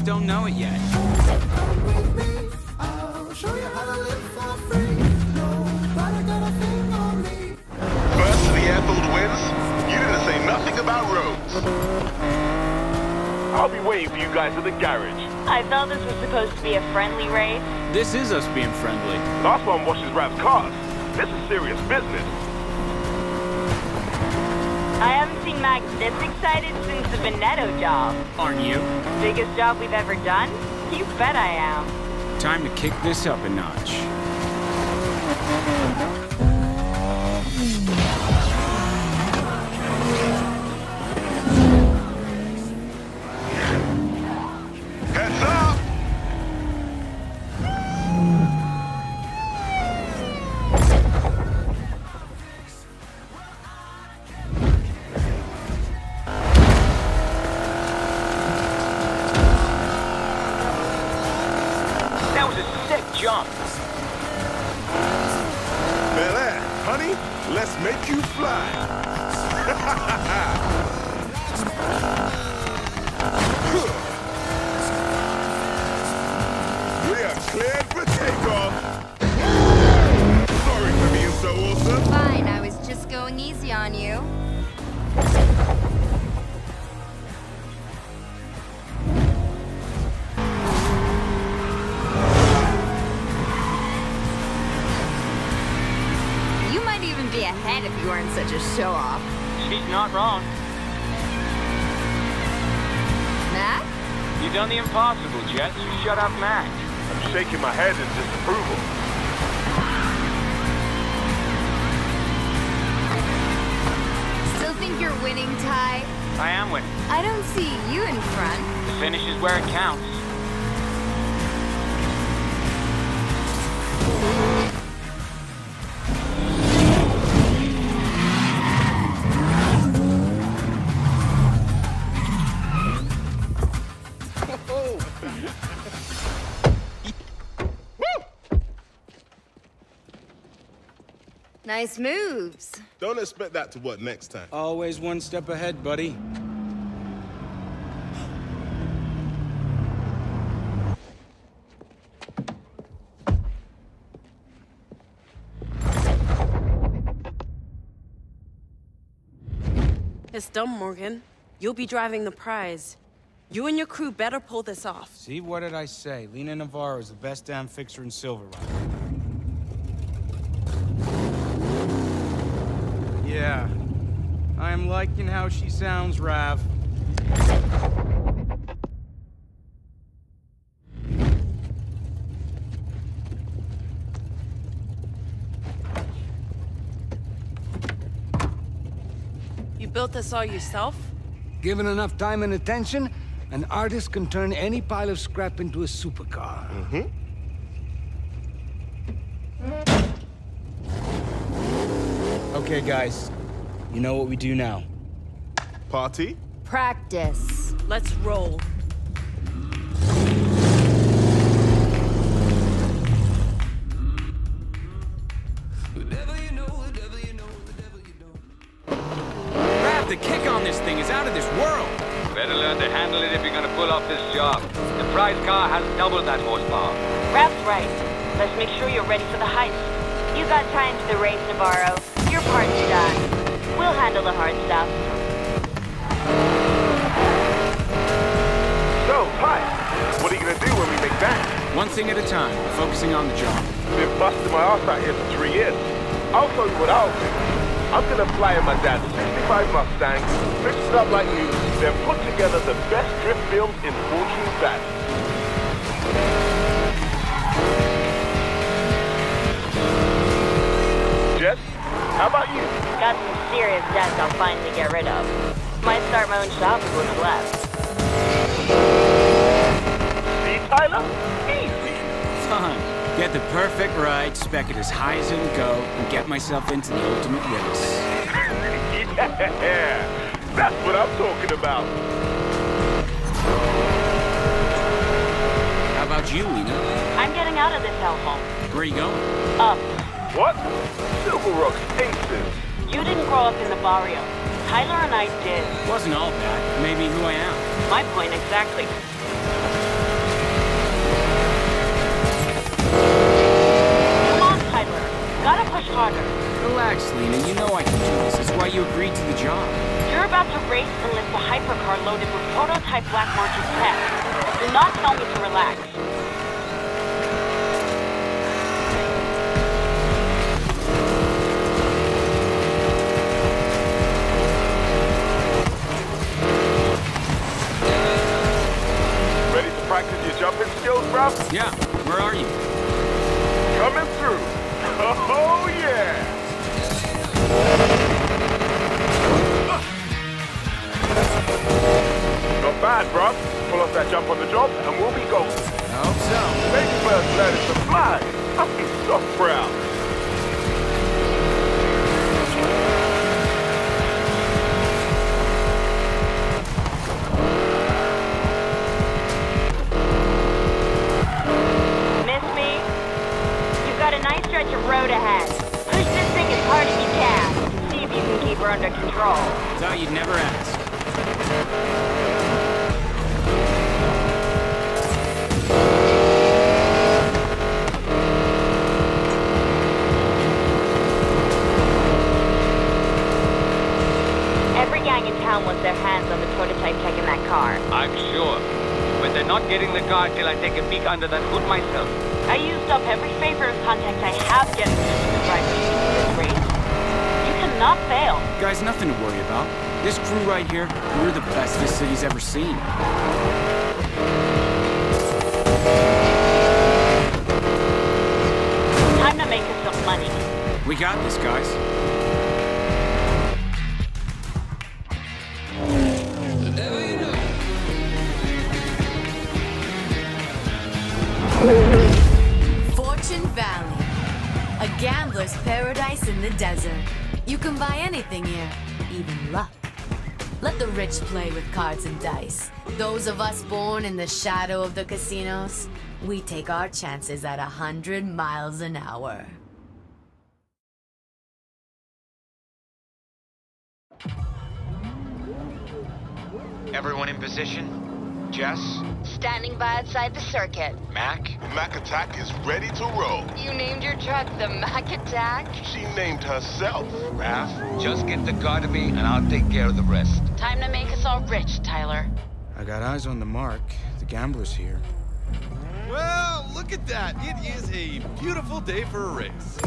just don't know it yet. First to the airfield wins. You didn't say nothing about roads. I'll be waiting for you guys at the garage. I thought this was supposed to be a friendly race. This is us being friendly. Last one washes Rap's cars. This is serious business. I haven't seen Mac this excited since the Veneto job. Aren't you? Biggest job we've ever done? You bet I am. Time to kick this up a notch. Heads up! That was a sick jump. Bel Air, honey, let's make you fly. We are cleared for takeoff. Sorry for being so awesome. Fine, I was just going easy on you. You might even be ahead if you weren't such a show-off. She's not wrong. Mac? You've done the impossible, Jet, so shut up, Mac. I'm shaking my head in disapproval. Still think you're winning, Ty? I am winning. I don't see you in front. The finish is where it counts. Nice moves. Don't expect that to work next time. Always one step ahead, buddy. It's done, Morgan. You'll be driving the prize. You and your crew better pull this off. See, what did I say? Lena Navarro is the best damn fixer in Silver Rock. Yeah. I'm liking how she sounds, Rav. You built this all yourself? Given enough time and attention, an artist can turn any pile of scrap into a supercar. Okay, guys. You know what we do now. Party? Practice. Let's roll. Rav, the kick on this thing is out of this world. Better learn to handle it if you're gonna pull off this job. The prize car has double that horsepower. Rap's right. Let's make sure you're ready for the heist. You got time to the race, Navarro. Your part's done. We'll handle the hard stuff. So, Ty, what are you gonna do when we make that? One thing at a time, focusing on the job. Been busting my ass out here for 3 years. I'll tell you what I'll do. I'm gonna fly in my dad's 65 Mustang, fix it up like new, then put together the best drift films in Fortune Valley. Jess, how about you? Got some serious debts I'll finally get rid of. Might start my own shop with what's left. See, Tyler? Easy. Fun. Get the perfect ride, spec it as high as it'll go, and get myself into the ultimate race. Yeah, that's what I'm talking about. How about you, Lena? I'm getting out of this hellhole. Where are you going? Up. What? Silver Rock's aces. You didn't grow up in the barrio. Tyler and I did. Wasn't all bad. Maybe who I am. My point exactly. harder. Relax, Lena. You know I can do this. It's why you agreed to the job. You're about to race and lift a hypercar loaded with prototype black market tech. Do not tell me to relax. Ready to practice your jumping skills, bruv? Yeah, where are you? Coming through. Oh, yeah. Not bad, bruv. Pull off that jump on the job, and we'll be golden. I hope so. Baby first learning to fly. I'm so proud. Miss me? You've got a nice stretch of road ahead. Push this thing as hard as you can. See if you can keep her under control. Thought you'd never ask. Every gang in town wants their hands on the prototype tech in that car. I'm sure. But they're not getting the car till I take a peek under that hood myself. I used up every favor and contact I have getting the drivers into this race. You cannot fail. Guys, nothing to worry about. This crew right here, we're the best this city's ever seen. Time to make us some money. We got this, guys. Fortune Valley. A gambler's paradise in the desert. You can buy anything here, even luck. Let the rich play with cards and dice. Those of us born in the shadow of the casinos, we take our chances at 100 miles an hour. Everyone in position? Jess? Standing by outside the circuit. Mac? Mac Attack is ready to roll. You named your truck the Mac Attack? She named herself. Raph? Just get the car to me and I'll take care of the rest. Time to make us all rich, Tyler. I got eyes on the mark. The gambler's here. Well, look at that. It is a beautiful day for a race.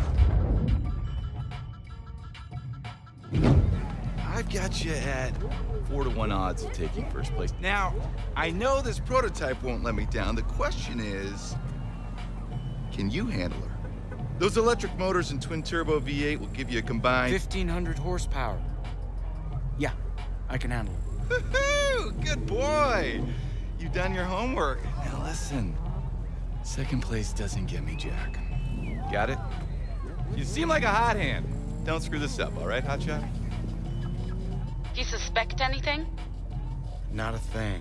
I've got you at 4-to-1 odds of taking first place. Now, I know this prototype won't let me down. The question is, can you handle her? Those electric motors and twin-turbo V8 will give you a combined 1,500 horsepower. Yeah, I can handle it. Woohoo! Good boy! You've done your homework. Now listen, second place doesn't get me jack. Got it? You seem like a hot hand. Don't screw this up, all right, hotshot? Do you suspect anything? Not a thing.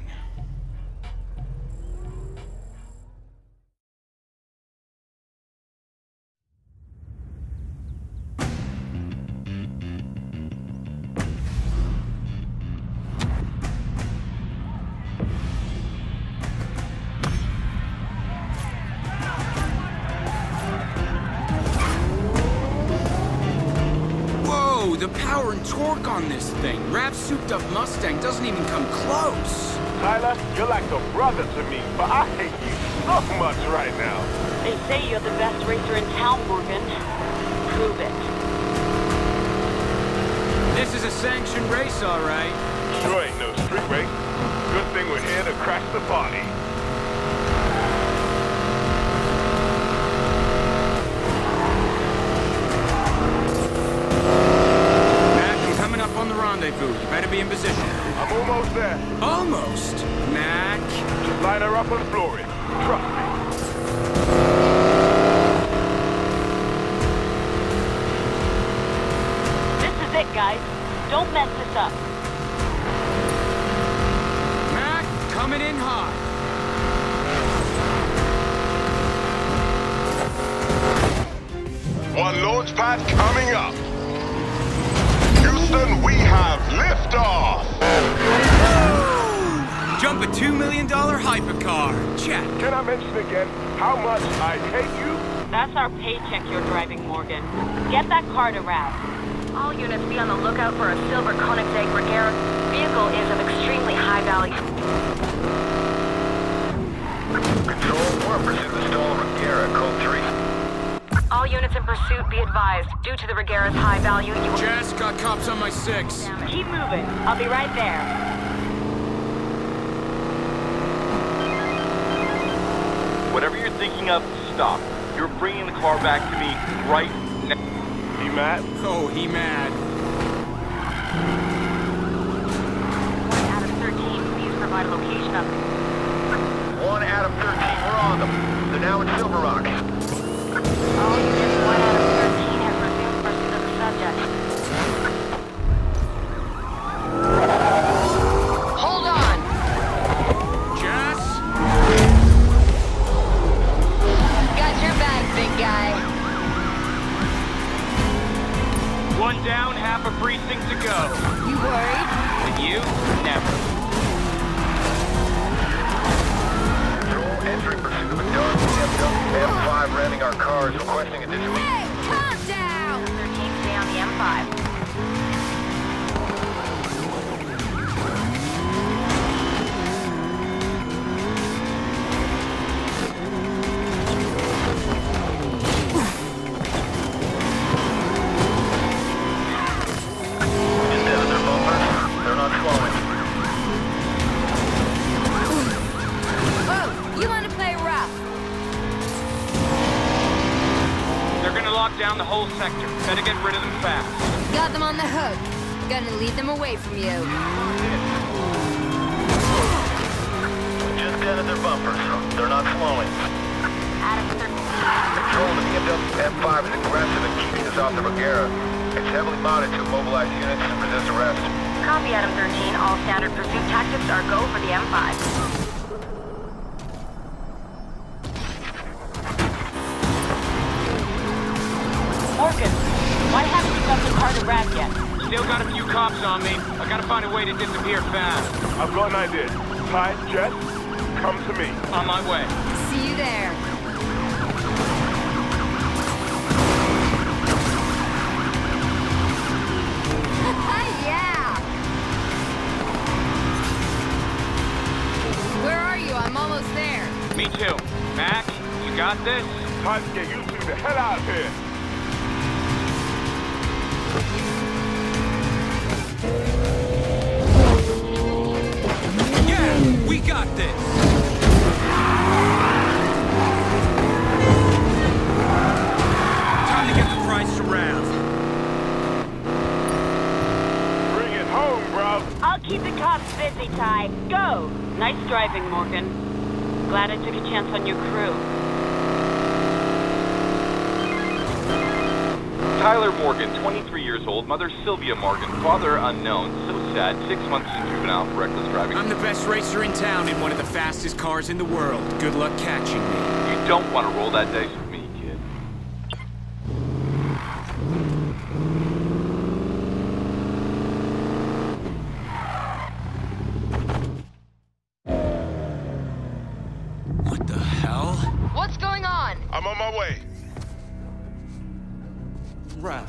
The power and torque on this thing. Raph's souped-up Mustang doesn't even come close. Tyler, you're like a brother to me, but I hate you so much right now. They say you're the best racer in town, Morgan. Prove it. This is a sanctioned race, all right. Sure ain't no street race. Good thing we're here to crash the party. On the rendezvous. You better be in position. I'm almost there. Almost? Mac? Just line her up and floor it. Trust me. This is it, guys. Don't mess this up. Mac, coming in hot. One launch pad coming up. Houston, we have liftoff! Jump a $2 million hypercar. Check. Can I mention again how much I hate you? That's our paycheck you're driving, Morgan. Get that car to Rav. All units be on the lookout for a silver Koenigsegg Regera. Vehicle is of extremely high value. Control, we're in pursuit of the stolen Regera, code 3. All units in pursuit be advised. Due to the Regera's high value, you will... Jess, got cops on my 6. Keep moving. I'll be right there. Whatever you're thinking of, stop. You're bringing the car back to me right now. He mad? Oh, he mad. 1 out of 13, please provide a location update. 1 out of 13, we're on them. They're now in Silver Rock. All units 1 out of 13 have resumed pursuit of the subject. Hold on! Jess? Got your back, big guy. 1 down, half a precinct to go. You worried? With you, never. Control, entering pursuit of a dark M5 ramming our cars, requesting additional... Hey, calm down! 13, stay on the M5. Down the whole sector. Better get rid of them fast. Got them on the hook. Gonna lead them away from you. Just dented their bumpers. They're not slowing. Control, the BMW M5 is aggressive in keeping us off the Regera. It's heavily mounted to immobilize units and resist arrest. Copy, Adam 13. All standard pursuit tactics are go for the M5. Morgan, why haven't you got the car to Rav yet? Still got a few cops on me. I gotta find a way to disappear fast. I've got an idea. Ty, Jess, come to me. On my way. See you there. Yeah! Where are you? I'm almost there. Me too. Mac, you got this? Time to get you two the hell out of here. Yeah, we got this. Time to get the prize to Rav. Bring it home, bro. I'll keep the cops busy, Ty. Go! Nice driving, Morgan. Glad I took a chance on your crew. Tyler Morgan, 23 years old, mother Sylvia Morgan, father unknown. So sad, 6 months in juvenile for reckless driving. I'm the best racer in town in one of the fastest cars in the world. Good luck catching me. You don't want to roll that dice with me, kid. What the hell? What's going on? I'm on my way. Rav.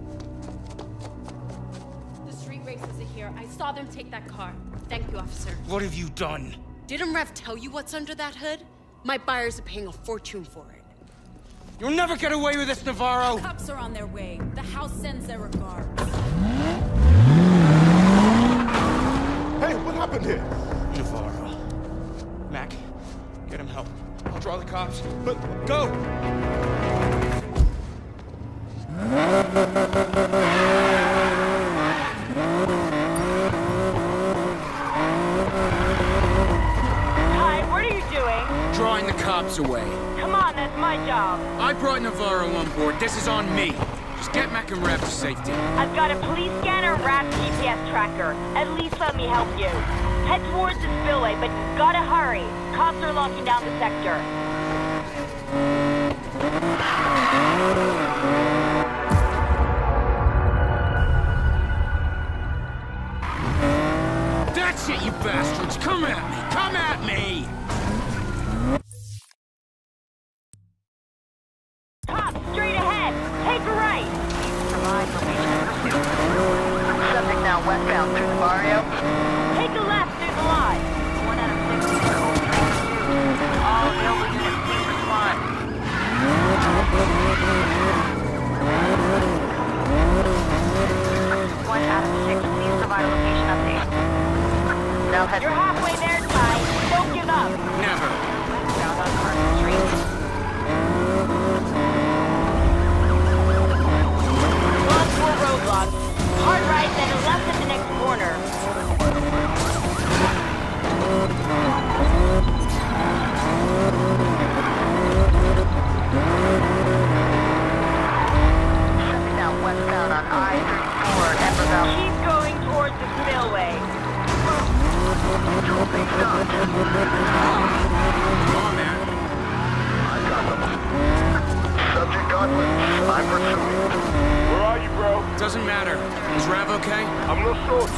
The street racers are here. I saw them take that car. Thank you, officer. What have you done? Didn't Rev tell you what's under that hood? My buyers are paying a fortune for it. You'll never get away with this, Navarro! Cops are on their way. The house sends their regards. Hey, what happened here? Navarro. Mac, get him help. I'll draw the cops. But go! Ty, what are you doing? Drawing the cops away. Come on, that's my job. I brought Navarro on board. This is on me. Just get Mac and Rev to safety. I've got a police scanner and Rav GPS tracker. At least let me help you. Head towards the spillway, but you gotta hurry. Cops are locking down the sector. That's it, you bastards! Come at me! Come at me!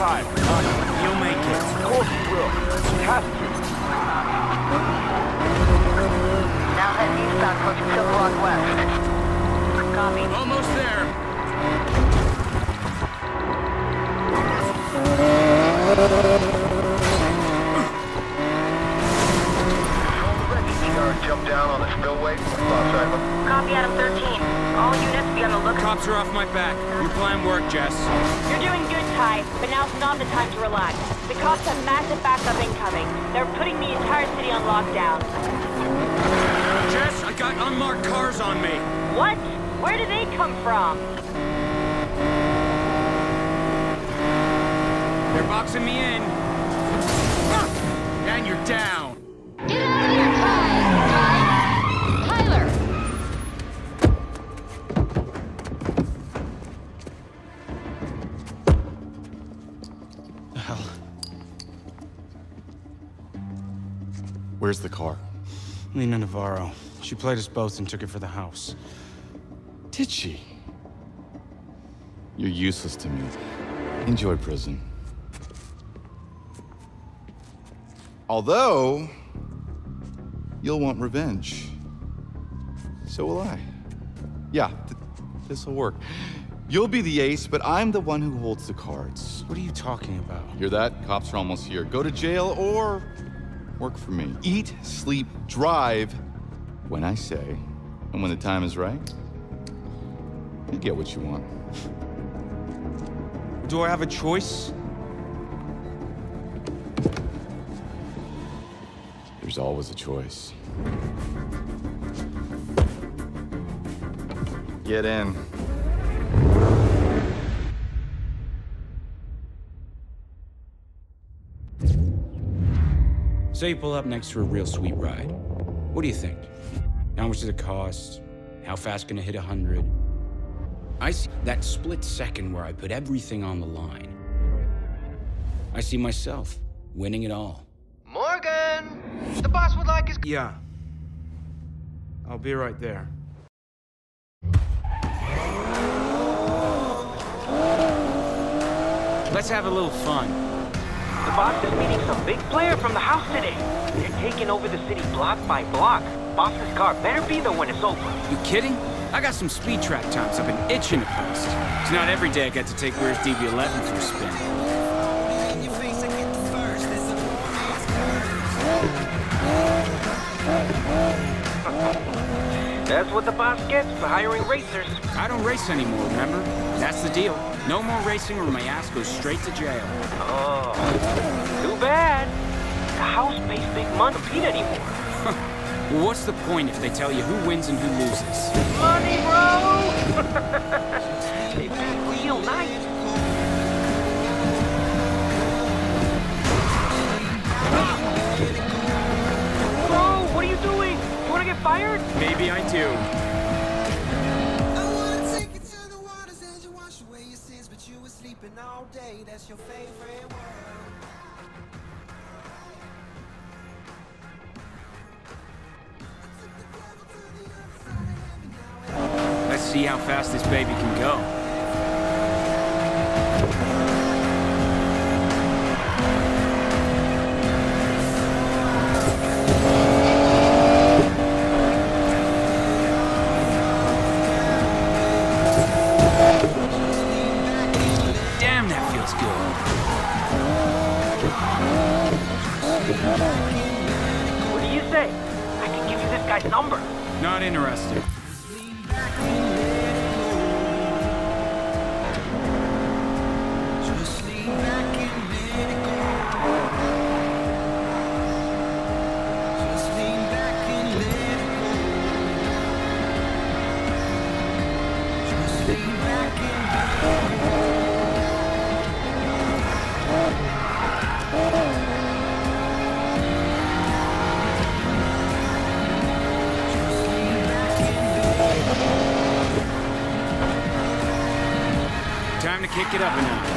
time. You'll make it. Of course he will. He has to. Now head eastbound towards Silver Rock West. Copy. Almost there. Jump down on the spillway. Copy, Adam 13. All units be on the lookout. Cops are off my back. Your plan worked, Jess. You're doing good, Ty, but now's not the time to relax. The cops have massive backup incoming. They're putting the entire city on lockdown. Jess, I got unmarked cars on me. What? Where did they come from? They're boxing me in. And you're down. Get out of here, Tyler! The hell? Where's the car? Lena Navarro. She played us both and took it for the house. Did she? You're useless to me. Enjoy prison. Although, you'll want revenge. So will I. Yeah, this'll work. You'll be the ace, but I'm the one who holds the cards. What are you talking about? Hear that? Cops are almost here. Go to jail or work for me. Eat, sleep, drive when I say, and when the time is right, you get what you want. Do I have a choice? There's always a choice. Get in. Say you pull up next to a real sweet ride. What do you think? How much does it cost? How fast can it hit 100? I see that split second where I put everything on the line. I see myself winning it all. Morgan! The boss would like his... Yeah. I'll be right there. Let's have a little fun. The boss is meeting some big player from the house today. They're taking over the city block by block. Boss's car better be there when it's over. You kidding? I got some speed trap times I've been itching to post. It's not every day I get to take Weir's DB11 for a spin. That's what the boss gets for hiring racers. I don't race anymore, remember? That's the deal. No more racing or my ass goes straight to jail. Oh, too bad. The house pays big money to compete anymore. Well, what's the point if they tell you who wins and who loses? Money, bro! They pay real nice. Bro, what are you doing? You wanna get fired? Maybe I do. All day, that's your favorite word. Let's see how fast this baby can go. What do you say? I can give you this guy's number. Not interested. Time to kick it up a notch.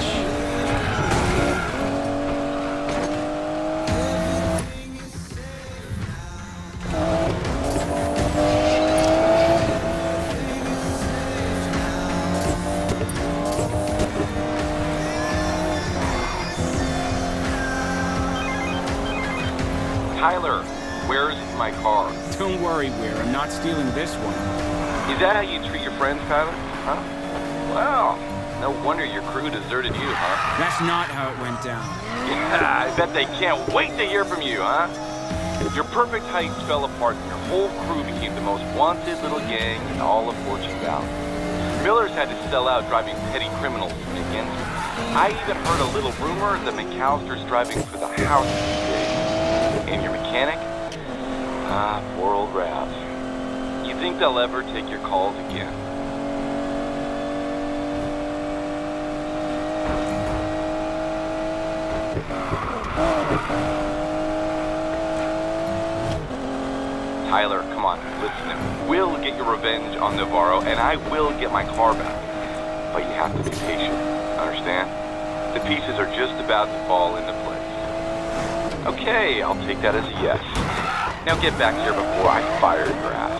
car. Don't worry, Weir. I'm not stealing this one. Is that how you treat your friends, Tyler? Huh? Well, no wonder your crew deserted you, huh? That's not how it went down. Yeah, I bet they can't wait to hear from you, huh? Your perfect heights fell apart and your whole crew became the most wanted little gang in all of Fortune Valley. Millers had to sell out driving petty criminals to make ends meet. I even heard a little rumor that McAllister's driving for the house these days. And your mechanic? Ah, poor old Rav. You think they'll ever take your calls again? Tyler, come on, listen. We'll get your revenge on Navarro, and I will get my car back. But you have to be patient, understand? The pieces are just about to fall into place. Okay, I'll take that as a yes. Now get back here before I fire your ass.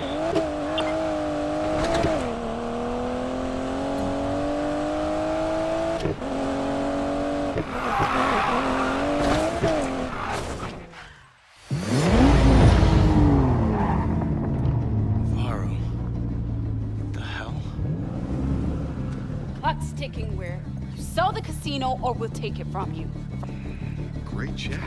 Clock's ticking, Weir. You sell the casino or we'll take it from you. Great chat.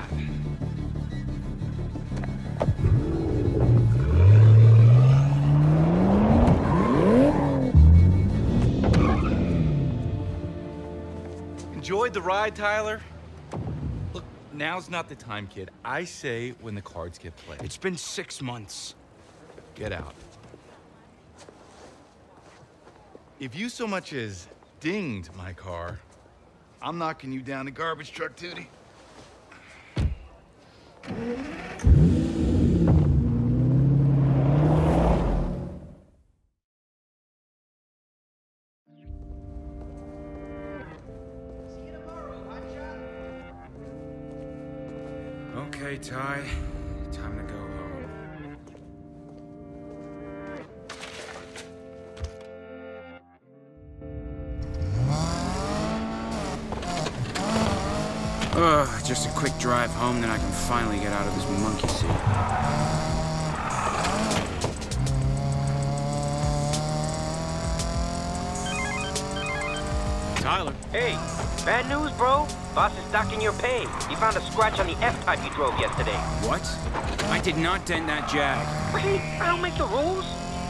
Enjoyed the ride, Tyler? Look, now's not the time, kid. I say when the cards get played. It's been 6 months. Get out. If you so much as dinged my car, I'm knocking you down to garbage truck duty. Okay, Ty. Time to go home. Just a quick drive home, then I can finally get out of this monkey seat. Tyler. Hey, bad news, bro. Boss is docking your pay. He found a scratch on the F-Type you drove yesterday. What? I did not dent that Jag. Wait, I don't make the rules.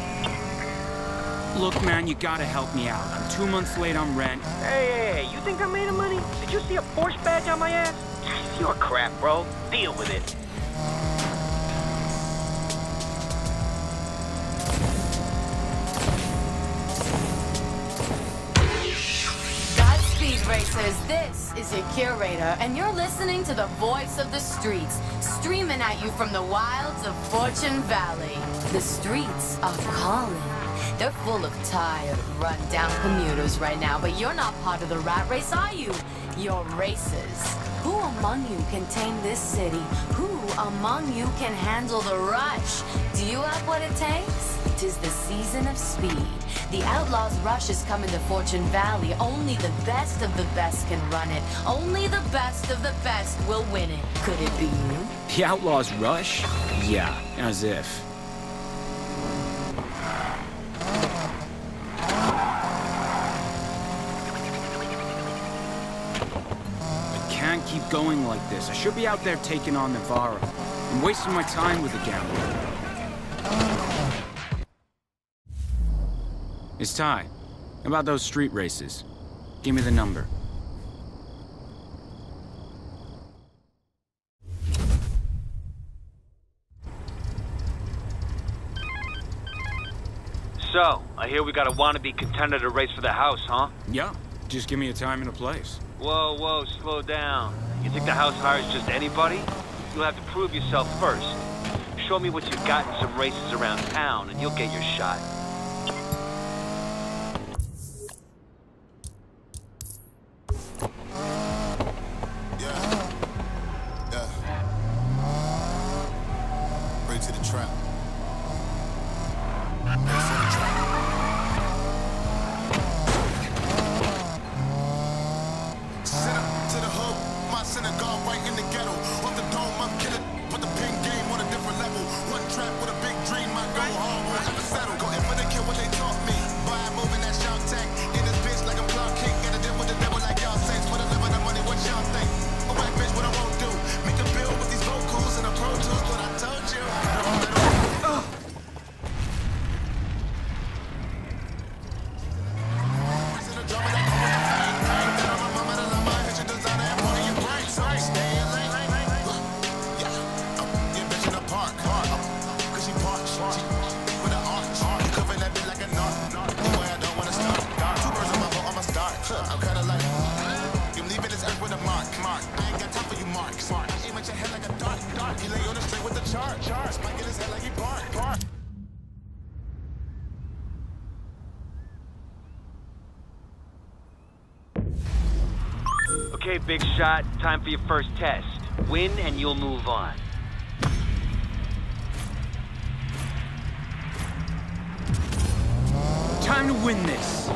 Look, man, you gotta help me out. I'm 2 months late on rent. Hey, you think I made of money? Did you see a Porsche badge on my ass? You're crap, bro. Deal with it. Godspeed, racers. This is your curator, and you're listening to the voice of the streets, streaming at you from the wilds of Fortune Valley. The streets are calling. They're full of tired, run-down commuters right now, but you're not part of the rat race, are you? You're racers. Who among you can tame this city? Who among you can handle the rush? Do you have what it takes? 'Tis the season of speed. The Outlaws Rush is coming to Fortune Valley. Only the best of the best can run it. Only the best of the best will win it. Could it be you? The Outlaws Rush? Yeah, as if. Can't keep going like this. I should be out there taking on Navarro. I'm wasting my time with the gambler. It's Ty. About those street races. Give me the number. So, I hear we got a wannabe contender to race for the house, huh? Yeah. Just give me a time and a place. Whoa, whoa, slow down. You think the house hires just anybody? You'll have to prove yourself first. Show me what you've got in some races around town, and you'll get your shot. Right to the trap. Synagogue right in the ghetto. Off the dome, I'm killing. Put the pin game on a different level. One trap with Okay, big shot. Time for your first test. Win and you'll move on. Time to win this.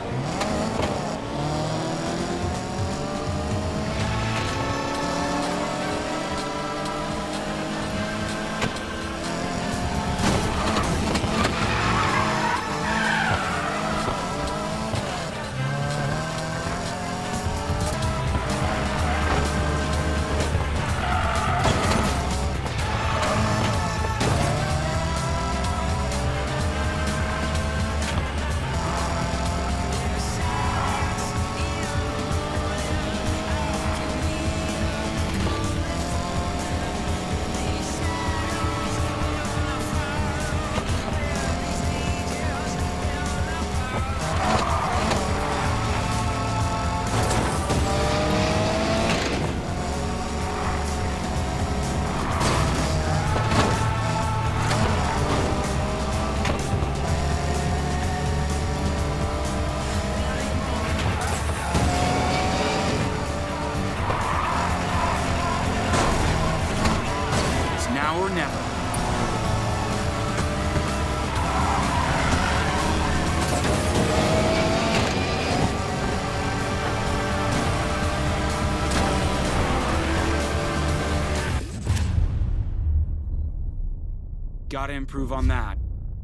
Now or never. Gotta improve on that.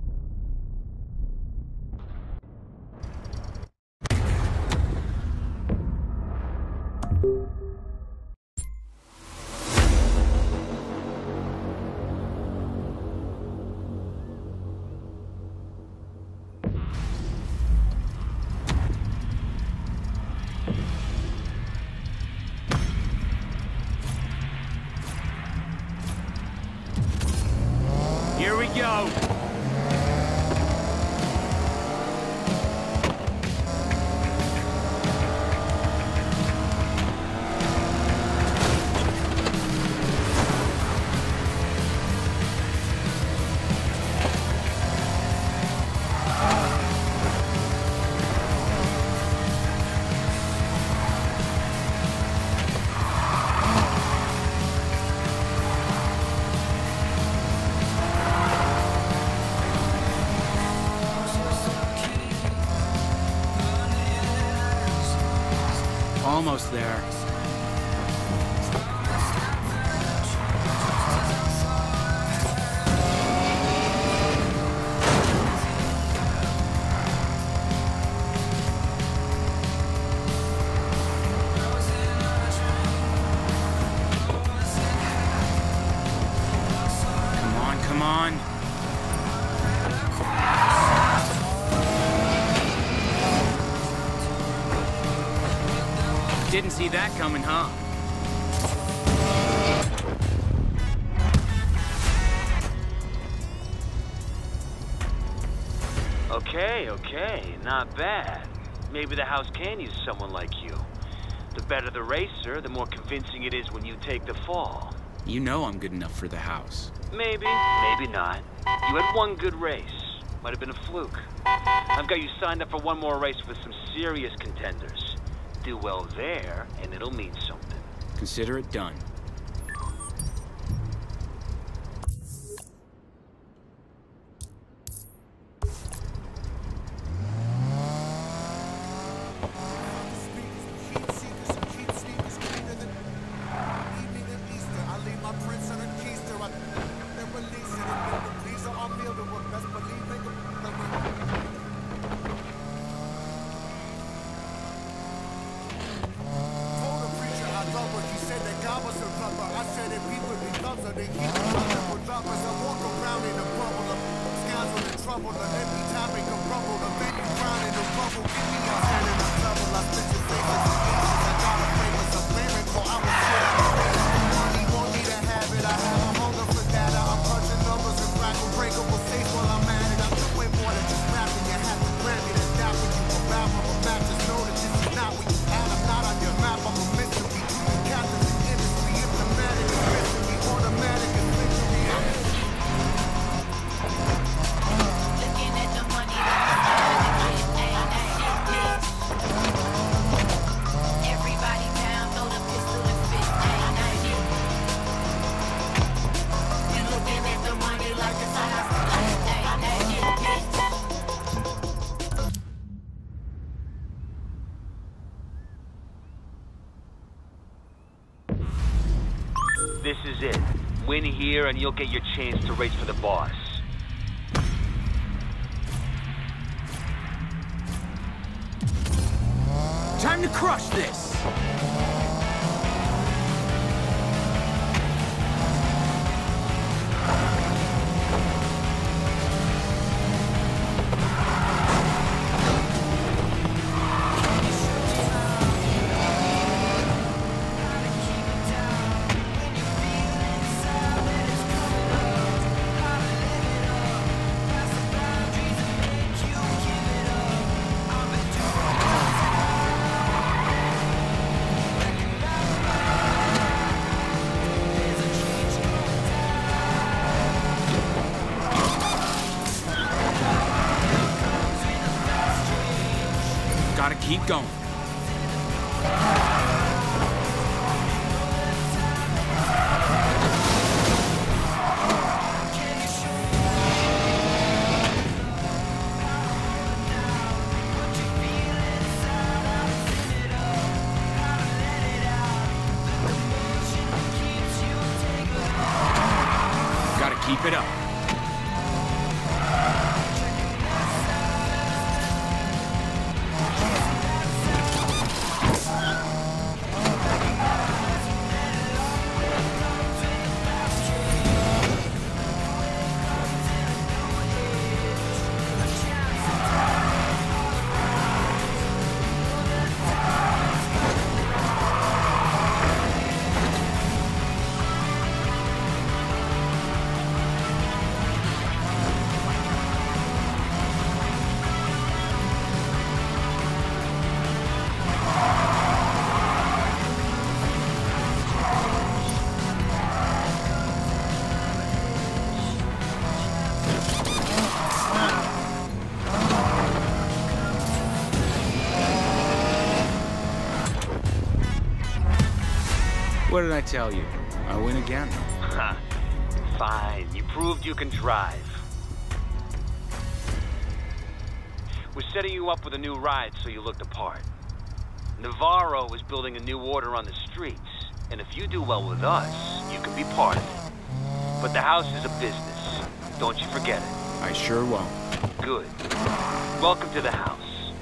Here we go. Almost there. Come on, come on. Didn't see that coming, huh? Okay, not bad. Maybe the house can use someone like you. The better the racer, the more convincing it is when you take the fall. You know I'm good enough for the house. Maybe, maybe not. You had one good race. Might have been a fluke. I've got you signed up for one more race with some serious contenders. Do well there, and it'll mean something. Consider it done. this is it. Win here and you'll get your chance to race for the boss. Time to crush this! Gotta keep going. Gotta keep it up. What did I tell you? I win again. Ha. Fine. You proved you can drive. We're setting you up with a new ride so you look the part. Navarro is building a new order on the streets, and if you do well with us, you can be part of it. But the house is a business. Don't you forget it. I sure won't. Good. Welcome to the house.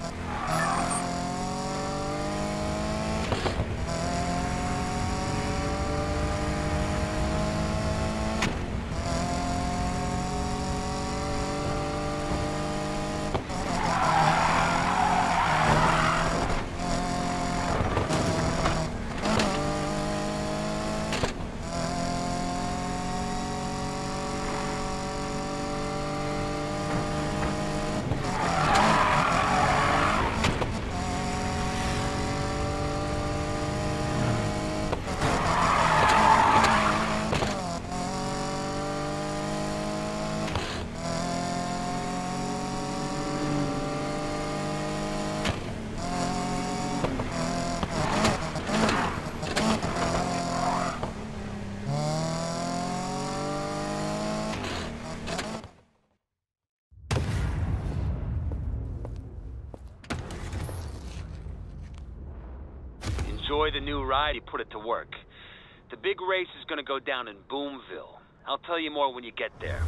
Enjoy the new ride, you put it to work. The big race is gonna go down in Boomville. I'll tell you more when you get there.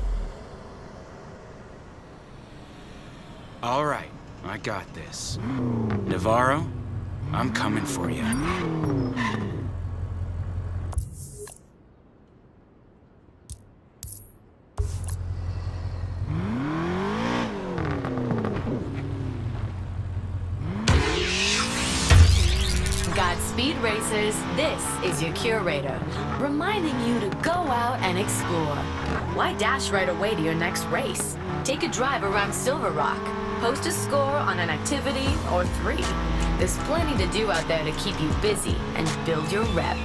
All right, I got this. Navarro, I'm coming for you. Godspeed, racers. This is your curator, reminding you to go out and explore. Why dash right away to your next race? Take a drive around Silver Rock. Post a score on an activity or 3. There's plenty to do out there to keep you busy and build your rep.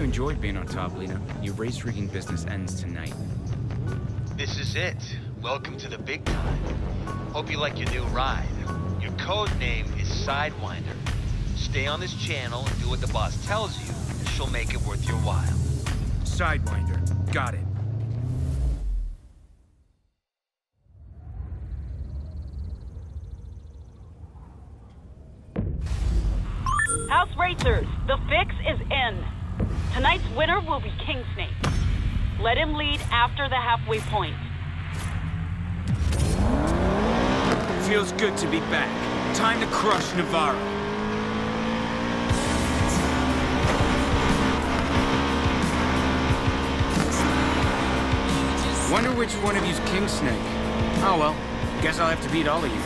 you enjoyed being on top, Lena. Your race rigging business ends tonight. This is it. Welcome to the big time. Hope you like your new ride. Your code name is Sidewinder. Stay on this channel and do what the boss tells you, and she'll make it worth your while. Sidewinder. Got it. House Racers, the fix is in. Tonight's winner will be King Snake. Let him lead after the halfway point. Feels good to be back. Time to crush Navarro. Wonder which one of you's King Snake. Oh well, guess I'll have to beat all of you.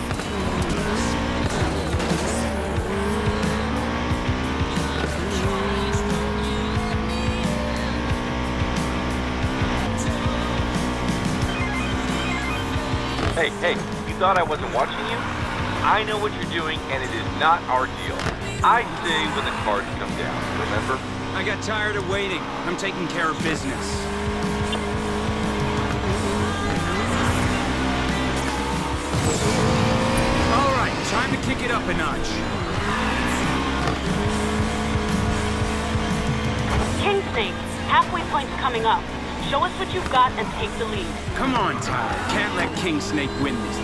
Hey, you thought I wasn't watching you? I know what you're doing, and it is not our deal. I say when the cards come down, remember? I got tired of waiting. I'm taking care of business. All right, time to kick it up a notch. King Snake, halfway point's coming up. Show us what you've got and take the lead. Come on, Tyler. Can't let King Snake win this.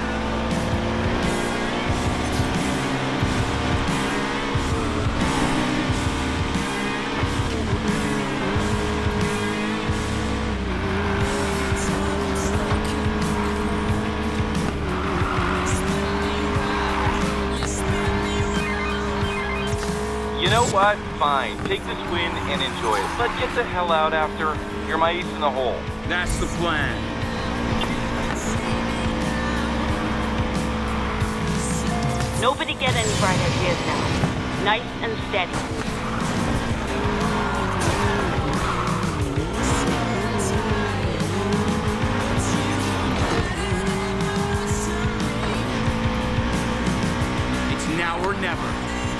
You know what? Fine. Take this win and enjoy it. But get the hell out after. You're my ace in the hole. That's the plan. Nobody get any bright ideas now. Nice and steady. It's now or never.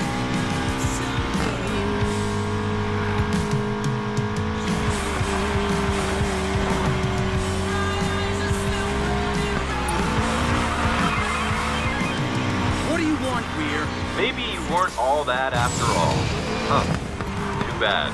Maybe you weren't all that after all. Huh. Too bad.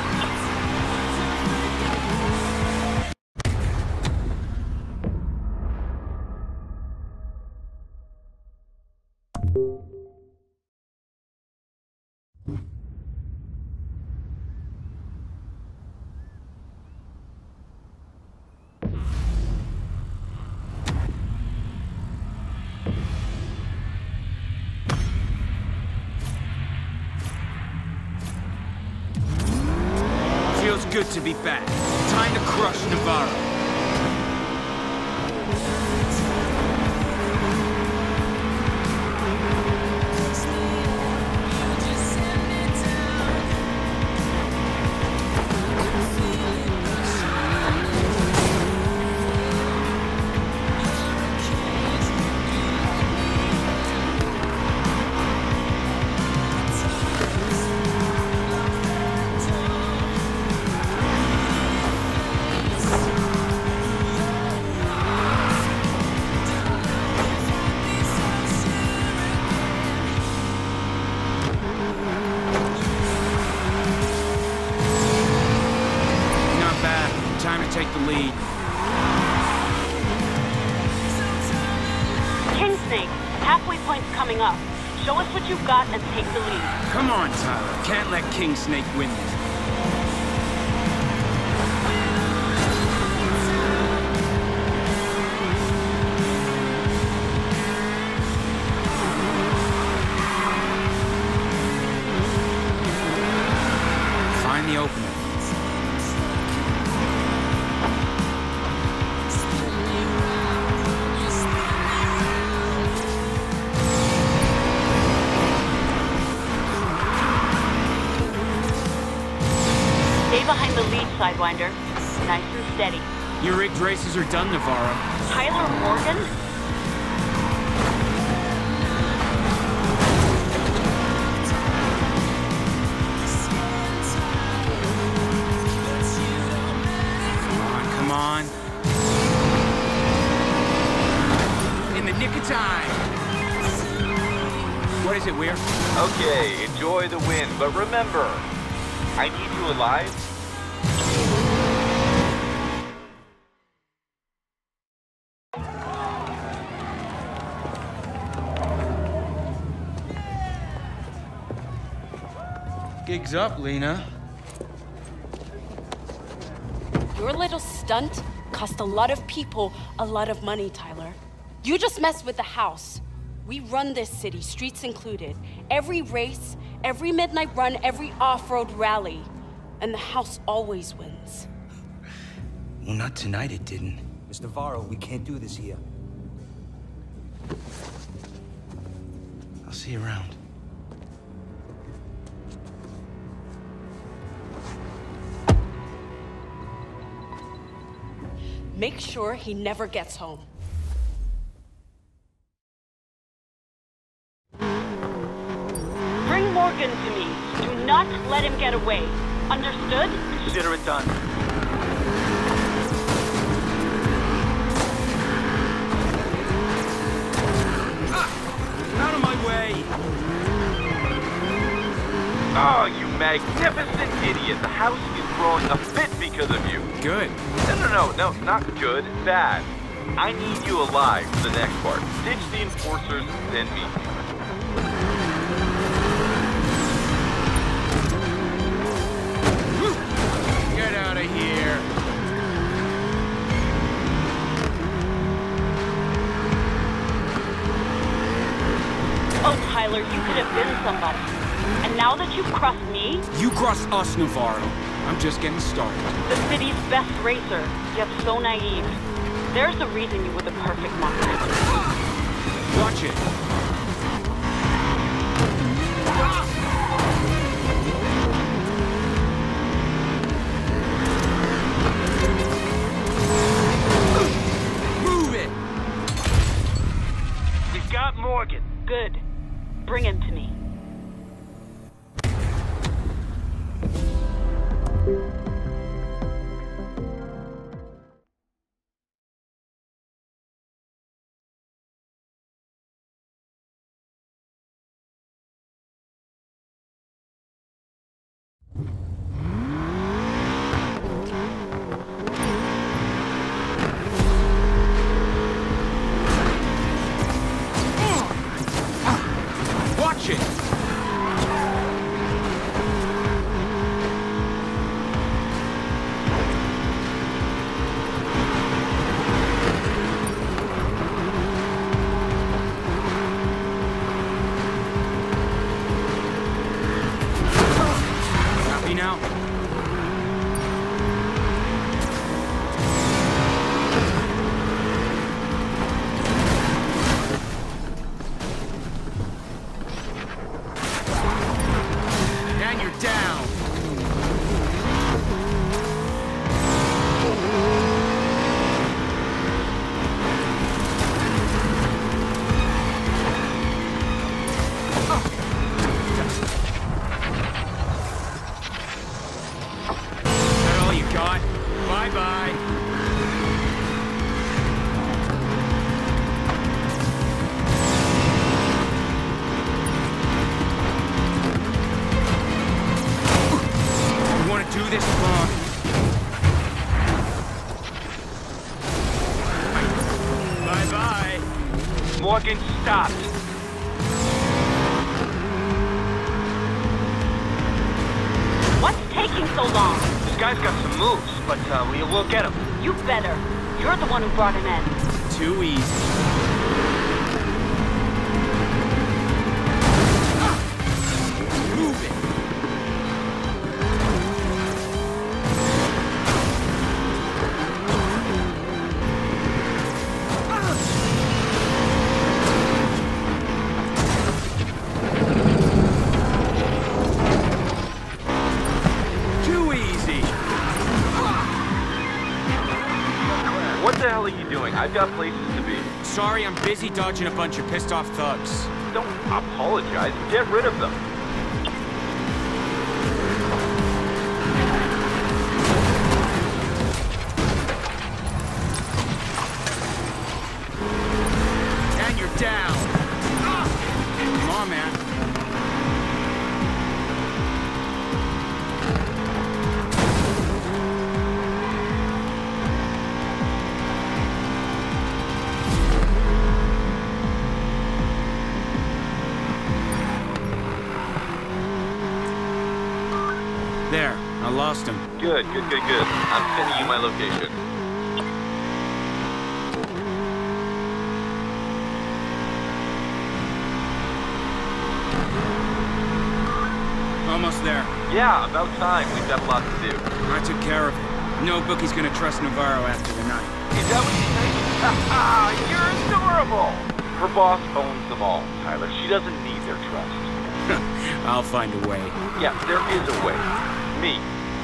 Good to be back. Time to crush Navarro. Take the lead. King Snake, halfway point's coming up. Show us what you've got and take the lead. Come on, Tyler. Can't let King Snake win this. Find the opening. Stay behind the lead, Sidewinder. Nice and steady. Your rigged races are done, Navarro. Tyler Morgan? Nick of time. What is it, Weir? Okay, enjoy the win, but remember, I need you alive. Gig's up, Lena. Your little stunt cost a lot of people a lot of money, Tyler. You just messed with the house. We run this city, streets included. Every race, every midnight run, every off-road rally. And the house always wins. Well, not tonight it didn't. Mr. Varro, we can't do this here. I'll see you around. Make sure he never gets home. Bring Morgan to me. Do not let him get away. Understood? Consider it done. Out of my way! Oh, you magnificent idiot! The house is growing a fit because of you. Good. No, not good. Bad. I need you alive for the next part. Ditch the enforcers, then me. Get out of here. Oh, Tyler, you could have been somebody. And now that you've crossed me... You crossed us, Navarro. I'm just getting started. The city's best racer, yet so naive. There's a reason you were the perfect marker. Watch it. Move it! We've got Morgan. Good. Bring him to me. Watch it! Happy now? And you're down. Is that all you got? Bye-bye. You want to do this? Bye-bye. Morgan, stop. What's taking so long? This guy's got some moves, but we'll get him. You better. You're the one who brought him in. Too easy. Move it. Too easy. What the hell are you doing? I've got places to be. Sorry, I'm busy dodging a bunch of pissed off thugs. Don't apologize. Get rid of them. And down! Come on, man. There, I lost him. Good. I'm sending you my location. Almost there. Yeah, about time. We've got a lot to do. I took care of it. No bookie's gonna trust Navarro after the night. Is that what you think? You're adorable! Her boss owns them all, Tyler. She doesn't need their trust. I'll find a way. Yeah, there is a way. Me.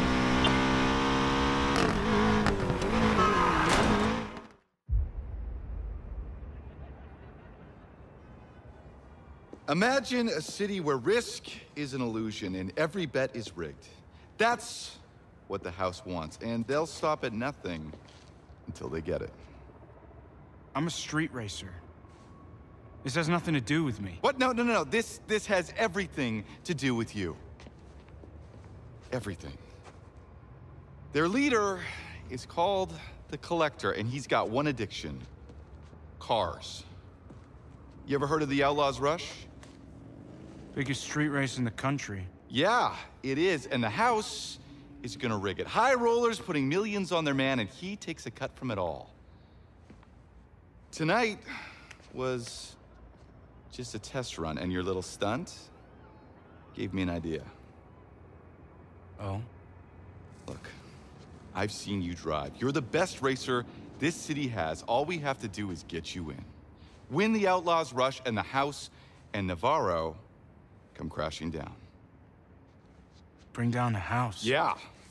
Imagine a city where risk is an illusion and every bet is rigged. That's what the House wants, and they'll stop at nothing until they get it. I'm a street racer. This has nothing to do with me. What? No. This has everything to do with you. Everything. Their leader is called the Collector, and he's got one addiction. Cars. You ever heard of the Outlaws Rush? Biggest street race in the country. Yeah, it is, and the House is gonna rig it. High rollers putting millions on their man, and he takes a cut from it all. Tonight was just a test run, and your little stunt gave me an idea. Oh? Look, I've seen you drive. You're the best racer this city has. All we have to do is get you in. Win the Outlaws Rush, and the House and Navarro come crashing down. Bring down the House? Yeah.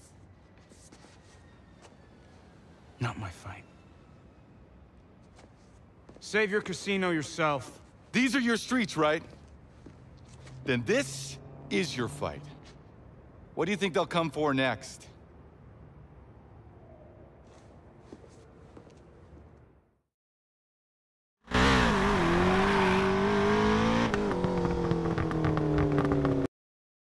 Not my fight. Save your casino yourself. These are your streets, right? Then this is your fight. What do you think they'll come for next?